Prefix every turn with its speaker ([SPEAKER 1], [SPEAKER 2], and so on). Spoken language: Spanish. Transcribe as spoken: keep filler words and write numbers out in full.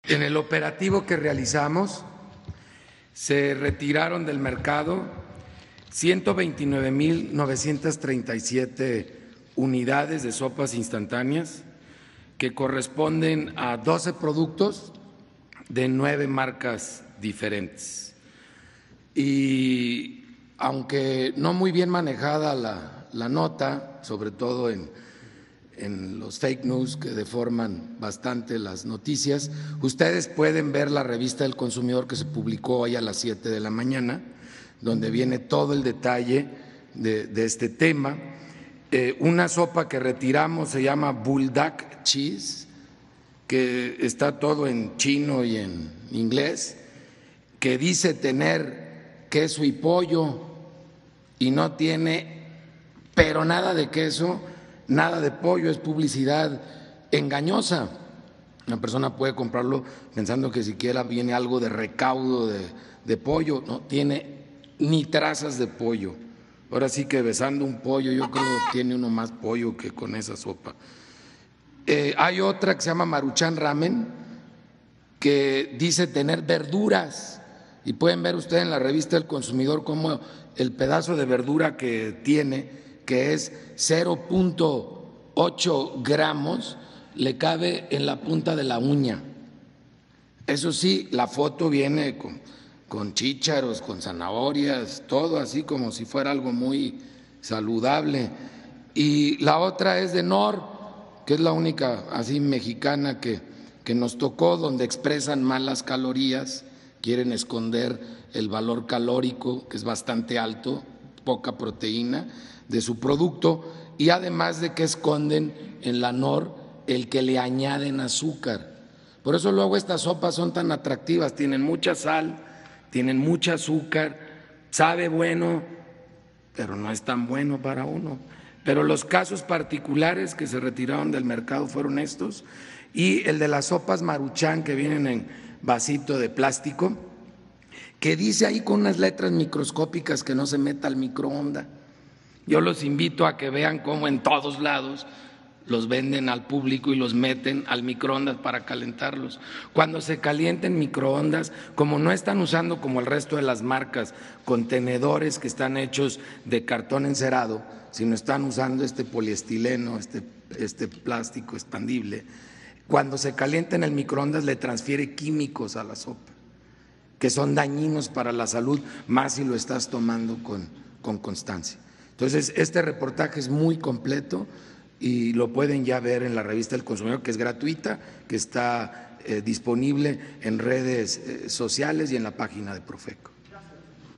[SPEAKER 1] En el operativo que realizamos, se retiraron del mercado ciento veintinueve mil novecientas treinta y siete unidades de sopas instantáneas que corresponden a doce productos de nueve marcas diferentes. Y aunque no muy bien manejada la, la nota, sobre todo en, en los fake news que deforman bastante las noticias, ustedes pueden ver la revista del Consumidor que se publicó hoy a las siete de la mañana, donde viene todo el detalle de, de este tema. Eh, una sopa que retiramos se llama Bulldog Cheese, que está todo en chino y en inglés, que dice tener queso y pollo y no tiene, pero nada de queso, nada de pollo, es publicidad engañosa. Una persona puede comprarlo pensando que siquiera viene algo de recaudo de, de pollo, no tiene ni trazas de pollo. Ahora sí que besando un pollo, yo creo que tiene uno más pollo que con esa sopa. Eh, hay otra que se llama Maruchan Ramen, que dice tener verduras, y pueden ver ustedes en la revista del Consumidor cómo el pedazo de verdura que tiene, que es cero punto ocho gramos, le cabe en la punta de la uña. Eso sí, la foto viene con, con chícharos, con zanahorias, todo así como si fuera algo muy saludable. Y la otra es de Knorr, que es la única así mexicana que, que nos tocó, donde expresan mal las calorías, quieren esconder el valor calórico, que es bastante alto, poca proteína de su producto, y además de que esconden en la Knorr el que le añaden azúcar. Por eso luego estas sopas son tan atractivas, tienen mucha sal, tienen mucha azúcar, sabe bueno, pero no es tan bueno para uno. Pero los casos particulares que se retiraron del mercado fueron estos, y el de las sopas Maruchan que vienen en vasito de plástico, que dice ahí con unas letras microscópicas que no se meta al microondas. Yo los invito a que vean cómo en todos lados los venden al público y los meten al microondas para calentarlos. Cuando se calienten microondas, como no están usando como el resto de las marcas contenedores que están hechos de cartón encerado, sino están usando este poliestileno, este, este plástico expandible, cuando se calienta en el microondas le transfiere químicos a la sopa, que son dañinos para la salud, más si lo estás tomando con, con constancia. Entonces, este reportaje es muy completo y lo pueden ya ver en la revista del Consumidor, que es gratuita, que está eh, disponible en redes eh, sociales y en la página de Profeco.